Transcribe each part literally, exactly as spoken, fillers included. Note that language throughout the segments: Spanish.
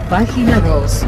Página dos.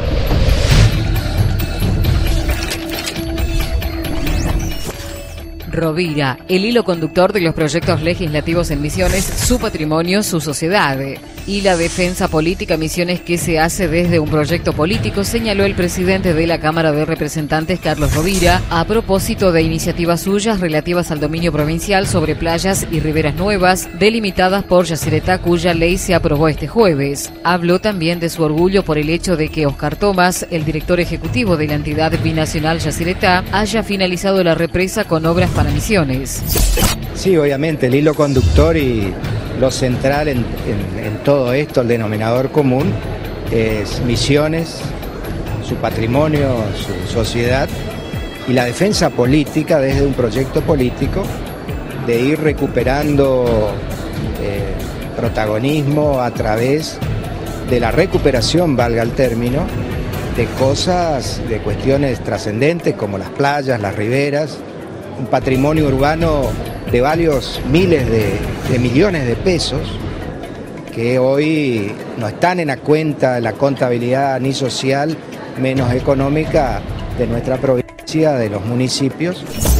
Rovira, el hilo conductor de los proyectos legislativos en Misiones, su patrimonio, su sociedad. Y la defensa política Misiones que se hace desde un proyecto político, señaló el presidente de la Cámara de Representantes, Carlos Rovira, a propósito de iniciativas suyas relativas al dominio provincial sobre playas y riberas nuevas, delimitadas por Yacyretá, cuya ley se aprobó este jueves. Habló también de su orgullo por el hecho de que Oscar Tomás, el director ejecutivo de la entidad binacional Yacyretá, haya finalizado la represa con obras para Misiones. Sí, obviamente, el hilo conductor y lo central en, en, en todo esto, el denominador común, es Misiones, su patrimonio, su sociedad y la defensa política desde un proyecto político de ir recuperando eh, protagonismo a través de la recuperación, valga el término, de cosas, de cuestiones trascendentes como las playas, las riberas, un patrimonio urbano de varios miles de, de millones de pesos que hoy no están en la cuenta, la contabilidad ni social, menos económica de nuestra provincia, de los municipios.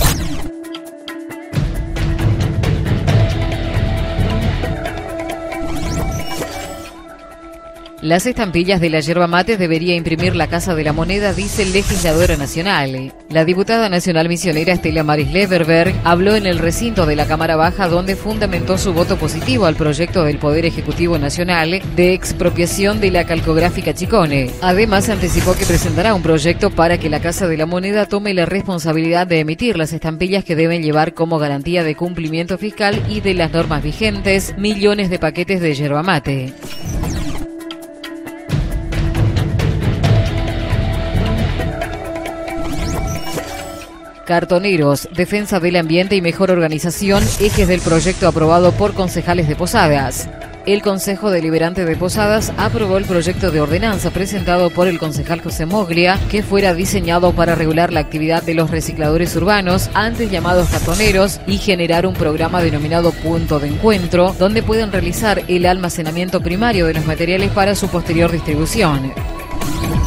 Las estampillas de la yerba mate debería imprimir la Casa de la Moneda, dice el legislador nacional. La diputada nacional misionera Estela Maris Leverberg habló en el recinto de la Cámara Baja, donde fundamentó su voto positivo al proyecto del Poder Ejecutivo Nacional de expropiación de la calcográfica Chicone. Además, anticipó que presentará un proyecto para que la Casa de la Moneda tome la responsabilidad de emitir las estampillas que deben llevar como garantía de cumplimiento fiscal y de las normas vigentes millones de paquetes de yerba mate. Cartoneros, defensa del ambiente y mejor organización, ejes del proyecto aprobado por concejales de Posadas. El Consejo Deliberante de Posadas aprobó el proyecto de ordenanza presentado por el concejal José Moglia, que fuera diseñado para regular la actividad de los recicladores urbanos, antes llamados cartoneros, y generar un programa denominado Punto de Encuentro, donde pueden realizar el almacenamiento primario de los materiales para su posterior distribución.